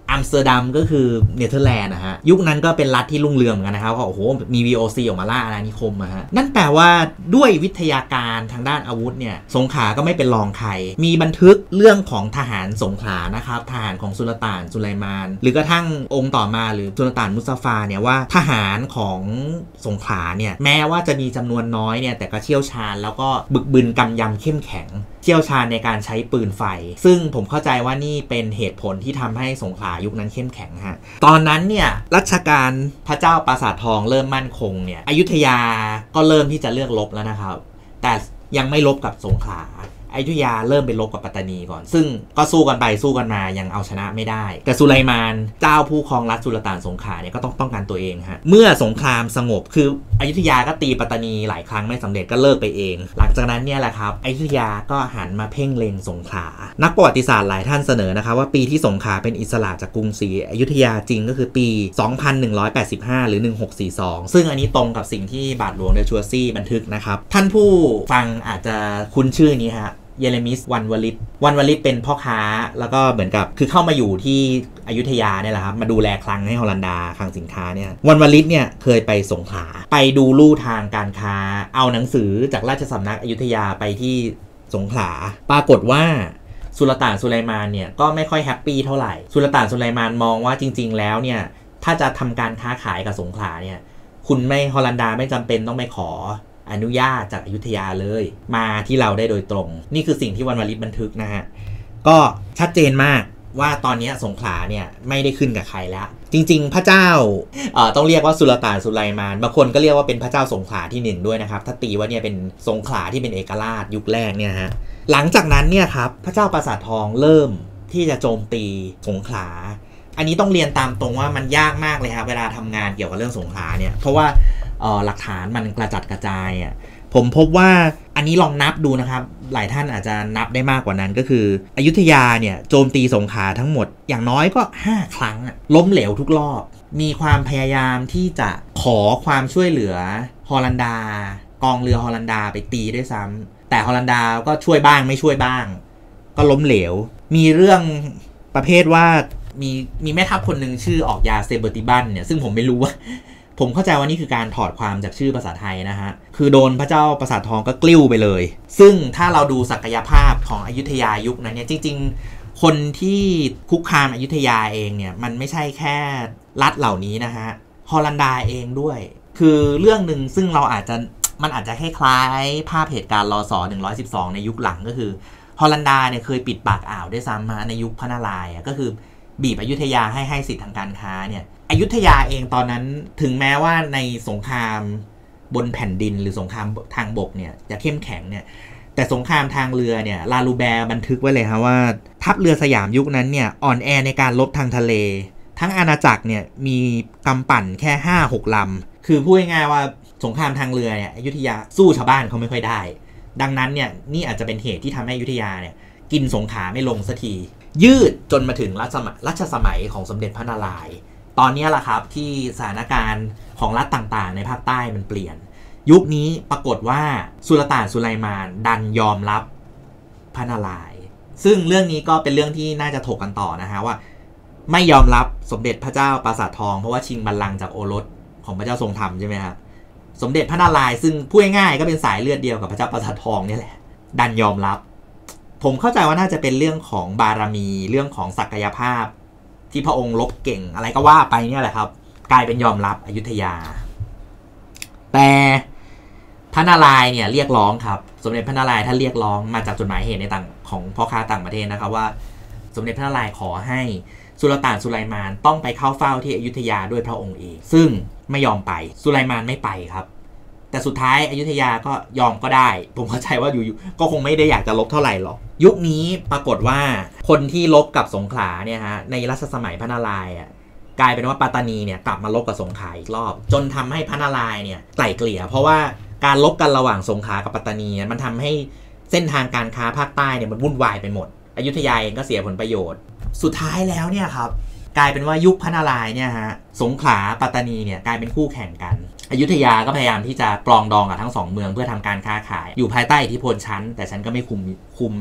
อัมสเตอร์ดัมก็คือเนเธอร์แลนด์นะฮะยุคนั้นก็เป็นรัฐที่รุ่งเรืองเหมือนกันนะครับโอ้โหมี VOC ออกมาล่าอาณานิคมฮะนั่นแปลว่าด้วยวิทยาการทางด้านอาวุธเนี่ยสงขลาก็ไม่เป็นรองใครมีบันทึกเรื่องของทหารสงขลานะครับทหารของสุลต่านสุไลมานหรือกระทั่งองค์ต่อมาหรือสุลต่านมุสตาฟาเนี่ยว่าทหารของสงขลาเนี่ยแม้ว่าจะมีจำนวนน้อยเนี่ยแต่ก็เชี่ยวชาญแล้วก็บึกบึนกำยำเข้มแข็งเชี่ยวชาญในการใช้ปืนไฟซึ่งผมเข้าใจว่านี่เป็นเหตุผลที่ทำให้สงขลายุคนั้นเข้มแข็งฮะตอนนั้นเนี่ยรัชกาลพระเจ้าปราสาททองเริ่มมั่นคงเนี่ยอยุธยาก็เริ่มที่จะเลือกรบแล้วนะครับแต่ยังไม่รบกับสงขลาอยุธยาเริ่มไปรบกับปัตตานีก่อนซึ่งก็สู้กันไปสู้กันมายังเอาชนะไม่ได้แต่สุไลมานเจ้าผู้ครองรัฐสุลต่านสงขลาเนี่ยก็ต้องป้องกันตัวเองฮะเมื่อสงครามสงบคืออยุธยาก็ตีปัตตานีหลายครั้งไม่สำเร็จก็เลิกไปเองหลังจากนั้นเนี่ยแหละครับอยุธยาก็หันมาเพ่งเล็งสงขลานักประวัติศาสตร์หลายท่านเสนอนะครับว่าปีที่สงขลาเป็นอิสระจากกรุงศรีอยุธยาจริงก็คือปี 2185 หรือ 1642 ซึ่งอันนี้ตรงกับสิ่งที่บาทหลวงเดชัวซี่บันทึกนะครับท่านผู้ฟังอาจจะคุ้นชื่อนี้ฮะเยเรมิสวันวลิตเป็นพ่อค้าแล้วก็เหมือนกับคือเข้ามาอยู่ที่อยุธยาเนี่ยแหละครับมาดูแลคลังให้ฮอลันดาคลังสินค้าเนี่ยวันวลิตเนี่ยเคยไปสงขลาไปดูลู่ทางการค้าเอาหนังสือจากราชสำนักอยุธยาไปที่สงขลาปรากฏว่าสุลต่านสุไลมานเนี่ยก็ไม่ค่อยแฮปปี้เท่าไหร่สุลต่านสุไลมานมองว่าจริงๆแล้วเนี่ยถ้าจะทำการค้าขายกับสงขลาเนี่ยคุณไม่ฮอลันดาไม่จำเป็นต้องไปขออนุญาตจากอยุธยาเลยมาที่เราได้โดยตรงนี่คือสิ่งที่วันวลิตบันทึกนะฮะก็ชัดเจนมากว่าตอนนี้สงขลาเนี่ยไม่ได้ขึ้นกับใครแล้วจริงๆพระเจ้าต้องเรียกว่าสุลต่านสุไลมานบางคนก็เรียกว่าเป็นพระเจ้าสงขลาที่1ด้วยนะครับถ้าตีว่าเนี่ยเป็นสงขลาที่เป็นเอกราชยุคแรกเนี่ยฮะหลังจากนั้นเนี่ยครับพระเจ้าปราสาททองเริ่มที่จะโจมตีสงขลาอันนี้ต้องเรียนตามตรงว่ามันยากมากเลยครับเวลาทำงานเกี่ยวกับเรื่องสงขลาเนี่ยเพราะว่าหลักฐานมันกระจัดกระจายอ่ะผมพบว่าอันนี้ลองนับดูนะครับหลายท่านอาจจะนับได้มากกว่านั้นก็คืออยุธยาเนี่ยโจมตีสงขลาทั้งหมดอย่างน้อยก็5ครั้งล้มเหลวทุกรอบมีความพยายามที่จะขอความช่วยเหลือฮอลันดากองเรือฮอลันดาไปตีด้วยซ้ำแต่ฮอลันดาก็ช่วยบ้างไม่ช่วยบ้างก็ล้มเหลวมีเรื่องประเภทว่ามีแม่ทัพคนหนึ่งชื่อออกยาเซเบอร์ติบันเนี่ยซึ่งผมไม่รู้ว่าผมเข้าใจว่านี่คือการถอดความจากชื่อภาษาไทยนะฮะคือโดนพระเจ้าปราสาททองก็กลิ้วไปเลยซึ่งถ้าเราดูศักยภาพของอยุธยายุคนั้นเนี่ยจริงๆคนที่คุกคามอยุธยาเองเนี่ยมันไม่ใช่แค่รัฐเหล่านี้นะฮะฮอลันดาเองด้วยคือเรื่องหนึ่งซึ่งเราอาจจะคล้ายๆภาพเหตุการณ์รศ112ในยุคหลังก็คือฮอลันดาเนี่ยเคยปิดปากอ่าวด้วยซ้ำมาในยุคพระนารายณ์ก็คือบีบอยุธยาให้สิทธิทางการค้าเนี่ยอยุธยาเองตอนนั้นถึงแม้ว่าในสงครามบนแผ่นดินหรือสงครามทางบกเนี่ยจะเข้มแข็งเนี่ยแต่สงครามทางเรือเนี่ยลาลูแบร์บันทึกไว้เลยครับว่าทัพเรือสยามยุคนั้นเนี่ยอ่อนแอในการรบทางทะเลทั้งอาณาจักรเนี่ยมีกำปั่นแค่ 5-6 ลำคือพูดง่ายๆว่าสงครามทางเรือเนี่ยอยุธยาสู้ชาวบ้านเขาไม่ค่อยได้ดังนั้นเนี่ยนี่อาจจะเป็นเหตุที่ทำให้อยุธยาเนี่ยกินสงขลาไม่ลงสักทียืดจนมาถึงรัชสมัยของสมเด็จพระนารายณ์ตอนนี้แหละครับที่สถานการณ์ของรัฐต่างๆในภาคใต้มันเปลี่ยนยุคนี้ปรากฏว่าสุลต่านสุไลมานดันยอมรับพระนารายณ์ซึ่งเรื่องนี้ก็เป็นเรื่องที่น่าจะถกกันต่อนะฮะว่าไม่ยอมรับสมเด็จพระเจ้าปราสาททองเพราะว่าชิงบัลลังก์จากโอรสของพระเจ้าทรงธรรมใช่ไหมครับสมเด็จพระนารายณ์ซึ่งพูดง่ายๆก็เป็นสายเลือดเดียวกับพระเจ้าปราสาททองนี่แหละดันยอมรับผมเข้าใจว่าน่าจะเป็นเรื่องของบารมีเรื่องของศักยภาพที่พระองค์รบเก่งอะไรก็ว่าไปเนี่ยแหละครับกลายเป็นยอมรับอยุธยาแต่พระนารายณ์เนี่ยเรียกร้องครับสมเด็จพระนารายณ์ท่านเรียกร้องมาจากจดหมายเหตุในต่างของพ่อค้าต่างประเทศนะครับว่าสมเด็จพระนารายณ์ขอให้สุลต่านสุไลมานต้องไปเข้าเฝ้าที่อยุธยาด้วยพระองค์เองซึ่งไม่ยอมไปสุไลมานไม่ไปครับแต่สุดท้ายอยุธยาก็ยอมก็ได้ผมเข้าใจว่าอยู่ก็คงไม่ได้อยากจะลบเท่าไหร่หรอกยุคนี้ปรากฏว่าคนที่ลบกับสงขลาเนี่ยฮะในรัชสมัยพระนารายณ์กลายเป็นว่าปัตตานีเนี่ยกลับมาลบกับสงขลาอีกรอบจนทำให้พระนารายณ์เนี่ยไกล่เกลี่ยเพราะว่าการลบกันระหว่างสงขลากับปัตตานีมันทำให้เส้นทางการค้าภาคใต้เนี่ยมันวุ่นวายไปหมดอยุธยาเองก็เสียผลประโยชน์สุดท้ายแล้วเนี่ยครับกลายเป็นว่ายุคพระนารายณ์เนี่ยฮะสงขลาปัตตานีเนี่ยกลายเป็นคู่แข่งกันอยุธยาก็พยายามที่จะปรองดองกับทั้ง2เมืองเพื่อทำการค้าขายอยู่ภายใต้อิทธิพลชั้นแต่ฉันก็ไม่คุมแบบ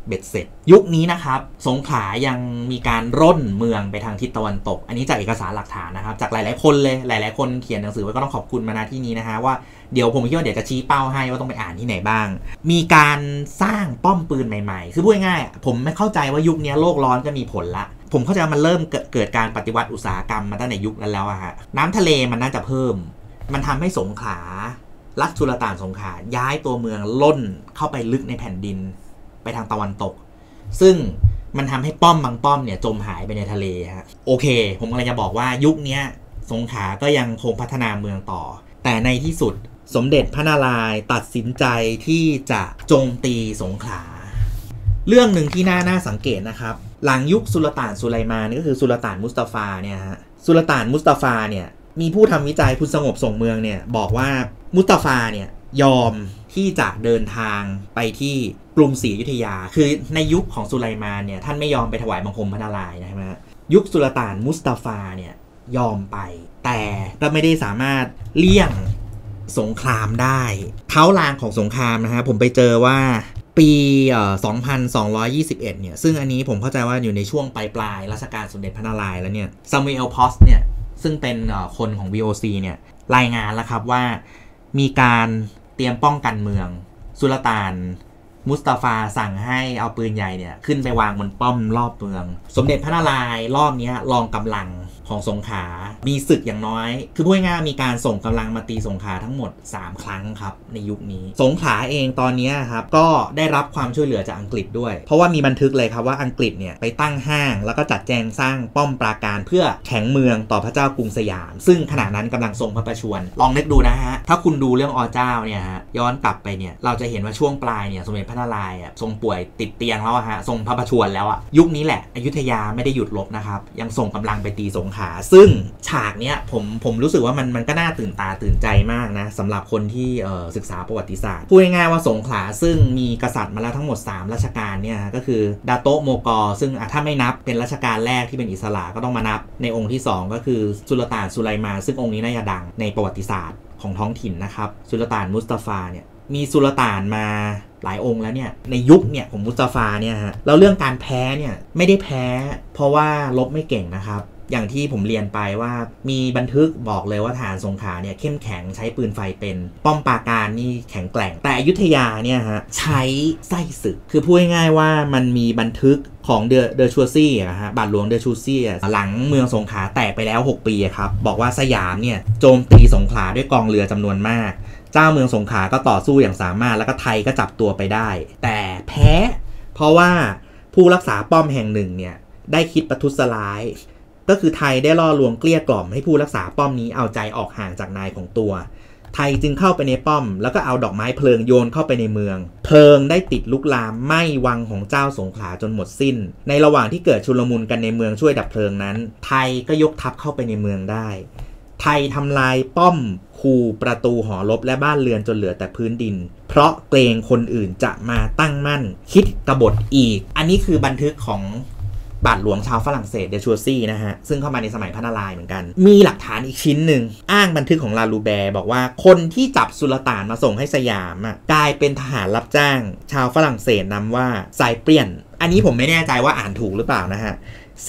เบ็ดเสร็จยุคนี้นะครับสงขลายังมีการร่นเมืองไปทางทิศตะวันตกอันนี้จากเอกสารหลักฐานนะครับจากหลายๆคนเลยหลายๆคนเขียนหนังสือไว้ก็ต้องขอบคุณมาณที่นี้นะฮะว่าเดี๋ยวผมคิดว่าเดี๋ยวจะชี้เป้าให้ว่าต้องไปอ่านที่ไหนบ้างมีการสร้างป้อมปืนใหม่ๆคือพูดง่ายๆผมไม่เข้าใจว่ายุคนี้โลกร้อนจะมีผลละผมเข้าใจว่ามันเริ่มเกิดการปฏิวัติอุตสาหกรรมมาตั้งแต่ยุคนั้นแล้วอะฮะน้ำทะเลมันน่าจะเพิ่มมันทำให้สงขลารัฐสุลต่านสงขลาย้ายตัวเมืองล่นเข้าไปลึกในแผ่นดินไปทางตะวันตกซึ่งมันทำให้ป้อมบางป้อมเนี่ยจมหายไปในทะเลฮะโอเคผมกำลังจะบอกว่ายุคนี้สงขลาก็ยังคงพัฒนาเมืองต่อแต่ในที่สุดสมเด็จพระนารายณ์ตัดสินใจที่จะโจมตีสงขลาเรื่องหนึ่งที่น่าสังเกตนะครับหลังยุคสุลต่านสุไลมานก็คือสุลต่านมุสตาฟาเนี่ยฮะสุลต่านมุสตาฟาเนี่ยมีผู้ทำวิจัยคุณสงบส่งเมืองเนี่ยบอกว่ามุสตาฟาเนี่ยยอมที่จะเดินทางไปที่กรุงศรีอยุธยาคือในยุคของสุไลมานเนี่ยท่านไม่ยอมไปถวายบังคมพระนารายณ์นะฮะยุคสุลต่านมุสตาฟาเนี่ยยอมไปแต่ก็ไม่ได้สามารถเลี่ยงสงครามได้เท้าลางของสงครามนะฮะผมไปเจอว่าปี2221เนี่ยซึ่งอันนี้ผมเข้าใจว่าอยู่ในช่วงปลายรัชกาลสมเด็จพระนารายณ์แล้วเนี่ยซามูเอลพอสเนี่ยซึ่งเป็นคนของ VOC เนี่ยรายงานแล้วครับว่ามีการเตรียมป้องกันเมืองสุลต่านมุสตาฟาสั่งให้เอาปืนใหญ่เนี่ยขึ้นไปวางบนป้อมรอบเมืองสมเด็จพระนารายณ์รอบนี้ลองกำลังของสงขลามีศึกอย่างน้อยคือพูดง่ายๆมีการส่งกำลังมาตีสงขลาทั้งหมด3ครั้งครับในยุคนี้สงขลาเองตอนนี้ครับก็ได้รับความช่วยเหลือจากอังกฤษด้วยเพราะว่ามีบันทึกเลยครับว่าอังกฤษเนี่ยไปตั้งห้างแล้วก็จัดแจงสร้างป้อมปราการเพื่อแข็งเมืองต่อพระเจ้ากรุงสยามซึ่งขณะนั้นกำลังทรงพระประชวรลองนึกดูนะฮะถ้าคุณดูเรื่องอเจ้าเนี่ยฮะย้อนกลับไปเนี่ยเราจะเห็นว่าช่วงปลายเนี่ยสมเด็จพระนารายณ์ทรงป่วยติดเตียงแล้วฮะทรงพระประชวรแล้วยุคนี้แหละอยุธยาไม่ได้หยุดรบนะครับยังส่งกำลังไปตีสงขลาซึ่งฉากเนี้ยผมรู้สึกว่ามันก็น่าตื่นตาตื่นใจมากนะสำหรับคนที่ศึกษาประวัติศาสตร์พูดง่ายๆว่าสงขลาซึ่งมีกษัตริย์มาแล้วทั้งหมด3รัชกาลเนี่ยก็คือดาโตะโมกอซึ่งถ้าไม่นับเป็นรัชกาลแรกที่เป็นอิสระก็ต้องมานับในองค์ที่2ก็คือสุลต่านสุไลมานซึ่งองค์นี้น่าจะดังในประวัติศาสตร์ของท้องถิ่นนะครับสุลต่านมุสตาฟาเนี่ยมีสุลต่านมาหลายองค์แล้วเนี่ยในยุคเนี่ยของมุสตาฟาเนี่ยฮะแล้วเรื่องการแพ้เนี่ยไม่ได้แพ้เพราะว่าลบไม่เก่งนะครับอย่างที่ผมเรียนไปว่ามีบันทึกบอกเลยว่าทหารสงขลาเนี่ยเข้มแข็งใช้ปืนไฟเป็นป้อมปราการนี่แข็งแกร่งแต่อยุธยาเนี่ยฮะใช้ไส้ศึกคือพูดง่ายๆว่ามันมีบันทึกของเดอชูซี่ฮะบาทหลวงเดอชูซี่หลังเมืองสงขลาแตกไปแล้ว6ปีครับบอกว่าสยามเนี่ยโจมตีสงขลาด้วยกองเรือจำนวนมากเจ้าเมืองสงขลาก็ต่อสู้อย่างสามารถแล้วก็ไทยก็จับตัวไปได้แต่แพ้เพราะว่าผู้รักษาป้อมแห่งหนึ่งเนี่ยได้คิดประทุษร้ายก็คือไทยได้ล่อลวงเกลี้ยกล่อมให้ผู้รักษาป้อมนี้เอาใจออกห่างจากนายของตัวไทยจึงเข้าไปในป้อมแล้วก็เอาดอกไม้เพลิงโยนเข้าไปในเมืองเพลิงได้ติดลุกลามไหม้วังของเจ้าสงขลาจนหมดสิ้นในระหว่างที่เกิดชุลมุนกันในเมืองช่วยดับเพลิงนั้นไทยก็ยกทัพเข้าไปในเมืองได้ไทยทำลายป้อมคูประตูหอรบและบ้านเรือนจนเหลือแต่พื้นดินเพราะเกรงคนอื่นจะมาตั้งมั่นคิดกบฏอีกอันนี้คือบันทึกของบาทหลวงชาวฝรั่งเศสเดชูซี่นะฮะซึ่งเข้ามาในสมัยพระนารายณ์เหมือนกันมีหลักฐานอีกชิ้นหนึ่งอ้างบันทึกของลาลูแบร์บอกว่าคนที่จับสุลต่านมาส่งให้สยามกลายเป็นทหารรับจ้างชาวฝรั่งเศสนำว่าไซเปรียนอันนี้ผมไม่แน่ใจว่าอ่านถูกหรือเปล่านะฮะ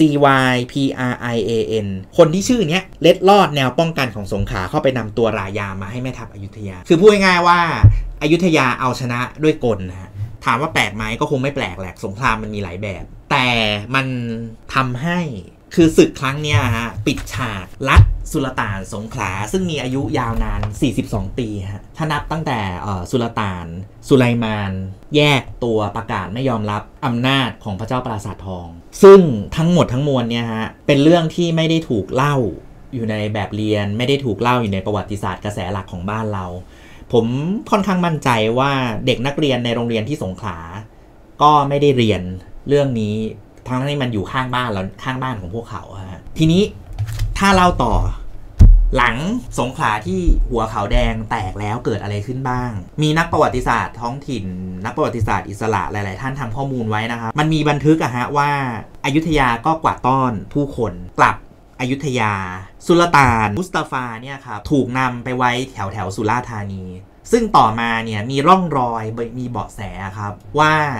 CYPRIAN คนที่ชื่อเนี้ยเล็ดลอดแนวป้องกันของสงขลาเข้าไปนำตัวรายามาให้แม่ทัพอยุธยาคือพูดง่ายๆว่าอยุธยาเอาชนะด้วยกลนะฮะถามว่าแปลกไหมก็คงไม่แปลกแหละสงครามมันมีหลายแบบแต่มันทำให้คือศึกครั้งนี้ฮะปิดฉากรัฐสุลต่านสงขลาซึ่งมีอายุยาวนาน42ปีฮะถ้านับตั้งแต่สุลต่านสุไลมานแยกตัวประกาศไม่ยอมรับอำนาจของพระเจ้าปราสาททองซึ่งทั้งหมดทั้งมวลเนี่ยฮะเป็นเรื่องที่ไม่ได้ถูกเล่าอยู่ในแบบเรียนไม่ได้ถูกเล่าอยู่ในประวัติศาสตร์กระแสหลักของบ้านเราผมค่อนข้างมั่นใจว่าเด็กนักเรียนในโรงเรียนที่สงขลาก็ไม่ได้เรียนเรื่องนี้ทั้งที่มันอยู่ข้างบ้านแล้วข้างบ้านของพวกเขาฮะทีนี้ถ้าเล่าต่อหลังสงขลาที่หัวเขาแดงแตกแล้วเกิดอะไรขึ้นบ้างมีนักประวัติศาสตร์ท้องถิ่นนักประวัติศาสตร์อิสระหลายๆท่านทำข้อมูลไว้นะครับมันมีบันทึกว่าอยุธยาก็กวาดต้อนผู้คนกลับอยุธยาสุลต่านมุสตาฟาเนี่ยครับถูกนำไปไว้แถวสุราษฎร์ธานีซึ่งต่อมาเนี่ยมีร่องรอยมีเบาะแสครับว่าท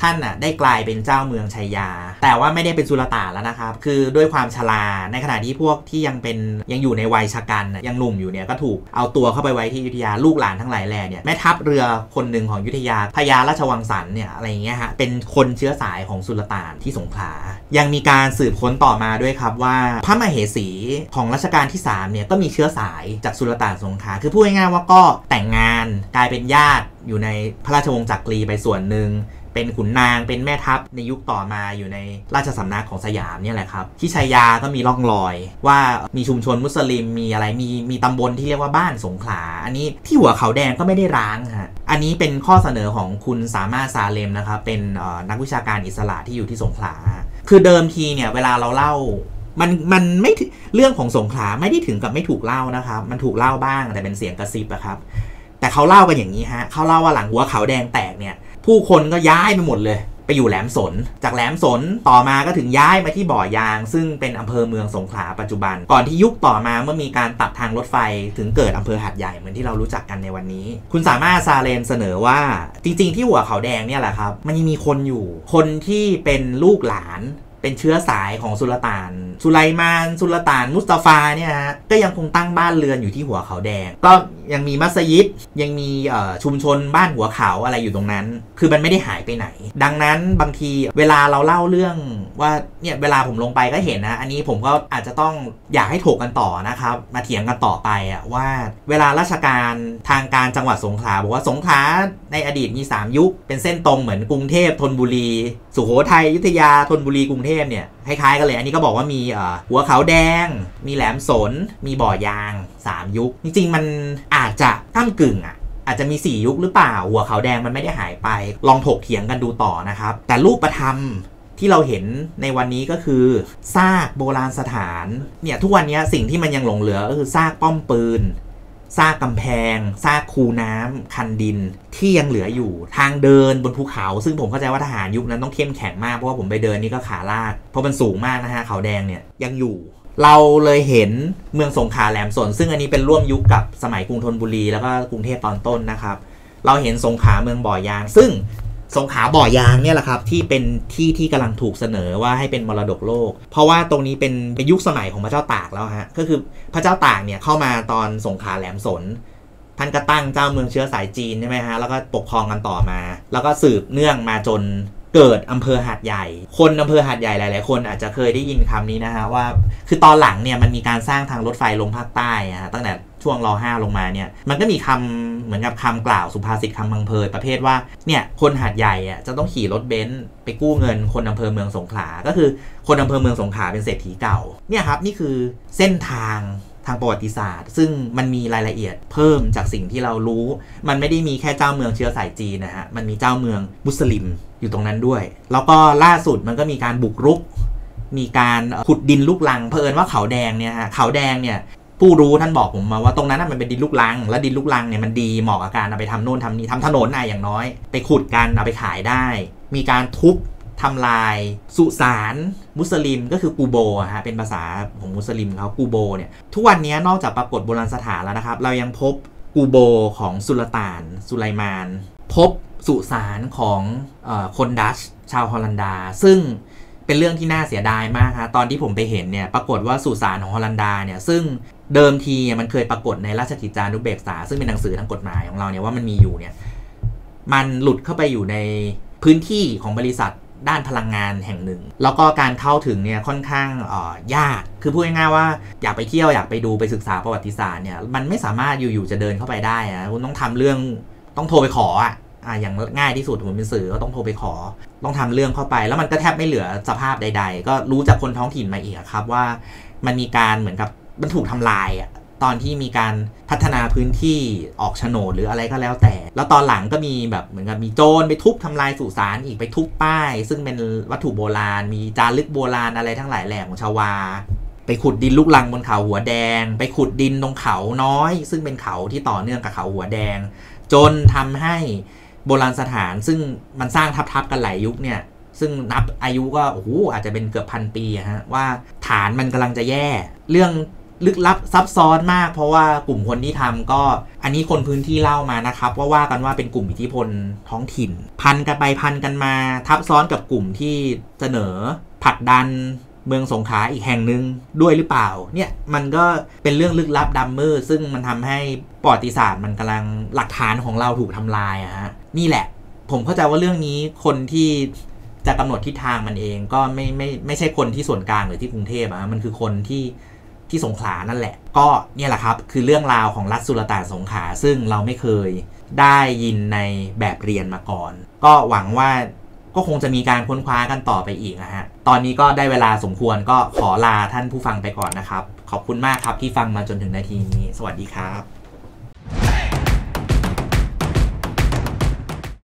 ท่านได้กลายเป็นเจ้าเมืองชัยยาแต่ว่าไม่ได้เป็นสุลต่านแล้วนะครับคือด้วยความชราในขณะที่พวกที่ยังอยู่ในวัยชะกันยังหนุ่มอยู่เนี่ยก็ถูกเอาตัวเข้าไปไว้ที่อยุธยาลูกหลานทั้งหลายแหล่เนี่ยแม่ทัพเรือคนหนึ่งของอยุธยาพญาราชวังสันเนี่ยอะไรอย่างเงี้ยฮะเป็นคนเชื้อสายของสุลต่านที่สงขลายังมีการสืบค้นต่อมาด้วยครับว่าพระมเหสีของรัชกาลที่3เนี่ยก็มีเชื้อสายจากสุลต่านสงขลาคือพูดง่ายๆว่าก็แต่งงานกลายเป็นญาติอยู่ในพระราชวงศ์จักรีไปส่วนหนึ่งเป็นขุนนางเป็นแม่ทัพในยุคต่อมาอยู่ในราชสำนักของสยามเนี่ยแหละครับที่ชัยยาก็มีร่องรอยว่ามีชุมชนมุสลิมมีอะไรมีตำบลที่เรียกว่าบ้านสงขลาอันนี้ที่หัวเขาแดงก็ไม่ได้ร้างฮะอันนี้เป็นข้อเสนอของคุณสามารถซาเลมนะครับเป็นนักวิชาการอิสระที่อยู่ที่สงขลาคือเดิมทีเนี่ยเวลาเราเล่ามันไม่เรื่องของสงขลาไม่ได้ถึงกับไม่ถูกเล่านะครับมันถูกเล่าบ้างแต่เป็นเสียงกระซิบอะครับแต่เขาเล่ากันอย่างนี้ฮะเขาเล่าว่าหลังหัวเขาแดงแตกเนี่ยผู้คนก็ย้ายไปหมดเลยไปอยู่แหลมสนจากแหลมสนต่อมาก็ถึงย้ายมาที่บ่อยางซึ่งเป็นอำเภอเมืองสงขลาปัจจุบันก่อนที่ยุคต่อมาเมื่อมีการตัดทางรถไฟถึงเกิดอำเภอหาดใหญ่เหมือนที่เรารู้จักกันในวันนี้คุณสามารถซาเลมเสนอว่าจริงๆที่หัวเขาแดงเนี่ยแหละครับมันยังมีคนอยู่คนที่เป็นลูกหลานเป็นเชื้อสายของสุลต่านสุไลมานสุลต่านมุสตาฟาเนี่ยฮะก็ยังคงตั้งบ้านเรือนอยู่ที่หัวเขาแดงก็ยังมีมัสยิดยังมีชุมชนบ้านหัวเขาอะไรอยู่ตรงนั้นคือมันไม่ได้หายไปไหนดังนั้นบางทีเวลาเราเล่าเรื่องว่าเนี่ยเวลาผมลงไปก็เห็นนะอันนี้ผมก็อาจจะต้องอยากให้ถกกันต่อนะครับมาเถียงกันต่อไปว่าเวลาราชการทางการจังหวัดสงขลาบอกว่าสงขลาในอดีตมี3ยุคเป็นเส้นตรงเหมือนกรุงเทพธนบุรีสุโขทัยอยุธยาธนบุรีกรุงเทพเนี่ยคล้ายๆกันเลยอันนี้ก็บอกว่ามีหัวเขาแดงมีแหลมสนมีบ่อยาง3ยุคจริงๆมันอาจจะก้ำกึ่งอาจจะมี4ยุคหรือเปล่าหัวเขาแดงมันไม่ได้หายไปลองถกเถียงกันดูต่อนะครับแต่รูปธรรมที่เราเห็นในวันนี้ก็คือซากโบราณสถานเนี่ยทุกวันนี้สิ่งที่มันยังหลงเหลือก็คือซากป้อมปืนซากกำแพงซากคูน้ำคันดินที่ยังเหลืออยู่ทางเดินบนภูเขาซึ่งผมเข้าใจว่าทหารยุคนั้นต้องเข้มแข็งมากเพราะว่าผมไปเดินนี่ก็ขาลากเพราะมันสูงมากนะฮะเขาแดงเนี่ยยังอยู่เราเลยเห็นเมืองสงขลาแหลมสนซึ่งอันนี้เป็นร่วมยุคกับสมัยกรุงธนบุรีแล้วก็กรุงเทพตอนต้นนะครับเราเห็นสงขลาเมืองบ่อยางซึ่งสงขลาบ่อยางเนี่ยแหละครับที่เป็นที่กำลังถูกเสนอว่าให้เป็นมรดกโลกเพราะว่าตรงนี้เป็นยุคสมัยของพระเจ้าตากแล้วฮะก็คือพระเจ้าตากเนี่ยเข้ามาตอนสงขลาแหลมสนท่านก็ตั้งเจ้าเมืองเชื้อสายจีนใช่ไหมฮะแล้วก็ปกครองกันต่อมาแล้วก็สืบเนื่องมาจนเกิดอำเภอหาดใหญ่คนอำเภอหาดใหญ่หลายๆคนอาจจะเคยได้ยินคำนี้นะฮะว่าคือตอนหลังเนี่ยมันมีการสร้างทางรถไฟลงภาคใต้ตั้งแต่ช่วงร.5 ลงมาเนี่ยมันก็มีคำเหมือนกับคำกล่าวสุภาษิตคำพังเพยประเภทว่าเนี่ยคนหาดใหญ่จะต้องขี่รถเบนซ์ไปกู้เงินคนอำเภอเมืองสงขลาก็คือคนอำเภอเมืองสงขลาเป็นเศรษฐีเก่าเนี่ยครับนี่คือเส้นทางประวัติศาสตร์ซึ่งมันมีรายละเอียดเพิ่มจากสิ่งที่เรารู้มันไม่ได้มีแค่เจ้าเมืองเชื้อสายจีนนะฮะมันมีเจ้าเมืองมุสลิมอยู่ตรงนั้นด้วยแล้วก็ล่าสุดมันก็มีการบุกรุกมีการขุดดินลูกรังเผอิญว่าเขาแดงเนี่ยฮะเขาแดงเนี่ยผู้รู้ท่านบอกผมมาว่าตรงนั้นมันเป็นดินลูกรังและดินลูกรังเนี่ยมันดีเหมาะกับการเอาไปทำโน่นทำนี่ทำถนนอย่างน้อยไปขุดกันเอาไปขายได้มีการทุบทำลายสุสานมุสลิมก็คือกูโบฮะเป็นภาษาของมุสลิมเขากูโบเนี่ยทุกวันนี้นอกจากปรากฏโบราณสถานแล้วนะครับเรายังพบกูโบของสุลต่านสุไลมานพบสุสานของคนดัชชาวฮอลันดาซึ่งเป็นเรื่องที่น่าเสียดายมากฮะตอนที่ผมไปเห็นเนี่ยปรากฏว่าสุสานของฮอลันดาเนี่ยซึ่งเดิมทีมันเคยปรากฏในราชกิจจานุเบกษาซึ่งเป็นหนังสือทางกฎหมายของเราเนี่ยว่ามันมีอยู่เนี่ยมันหลุดเข้าไปอยู่ในพื้นที่ของบริษัทด้านพลังงานแห่งหนึ่งแล้วก็การเข้าถึงเนี่ยค่อนข้างยากคือพูดง่ายๆว่าอยากไปเที่ยวอยากไปดูไปศึกษาประวัติศาสตร์เนี่ยมันไม่สามารถอยู่ๆจะเดินเข้าไปได้คุณต้องทำเรื่องต้องโทรไปขออย่างง่ายที่สุดผมเป็นสื่อก็ต้องโทรไปขอต้องทำเรื่องเข้าไปแล้วมันก็แทบไม่เหลือสภาพใดๆก็รู้จากคนท้องถิ่นมาอีกครับว่ามันมีการเหมือนกับมันถูกทำลายตอนที่มีการพัฒนาพื้นที่ออกโฉนดหรืออะไรก็แล้วแต่แล้วตอนหลังก็มีแบบเหมือนกับมีโจรไปทุบทำลายสุสานอีกไปทุบป้ายซึ่งเป็นวัตถุโบราณมีจารึกโบราณอะไรทั้งหลายแหล่ของชาวาไปขุดดินลูกรังบนเขาหัวแดงไปขุดดินตรงเขาน้อยซึ่งเป็นเขาที่ต่อเนื่องกับเขาหัวแดงจนทำให้โบราณสถานซึ่งมันสร้างทับกันหลายยุคเนี่ยซึ่งนับอายุก็อาจจะเป็นเกือบ1,000 ปีฮะว่าฐานมันกำลังจะแย่เรื่องลึกลับซับซ้อนมากเพราะว่ากลุ่มคนที่ทำก็อันนี้คนพื้นที่เล่ามานะครับว่ากันว่าเป็นกลุ่มอิทธิพลท้องถิ่นพันกันไปพันกันมาทับซ้อนกับกลุ่มที่เสนอผลักดันเมืองสงขลาอีกแห่งหนึ่งด้วยหรือเปล่าเนี่ยมันก็เป็นเรื่องลึกลับดำมืดซึ่งมันทำให้ประวัติศาสตร์มันกำลังหลักฐานของเราถูกทำลายอะฮะนี่แหละผมเข้าใจว่าเรื่องนี้คนที่จะกำหนดทิศทางมันเองก็ไม่ใช่คนที่ส่วนกลางหรือที่กรุงเทพอะมันคือคนที่สงขลานั่นแหละก็เนี่ยแหละครับคือเรื่องราวของรัฐสุลต่านสงขลาซึ่งเราไม่เคยได้ยินในแบบเรียนมาก่อนก็หวังว่าก็คงจะมีการค้นคว้ากันต่อไปอีกนะฮะตอนนี้ก็ได้เวลาสมควรก็ขอลาท่านผู้ฟังไปก่อนนะครับขอบคุณมากครับที่ฟังมาจนถึงนาทีนี้สวัสดีครับ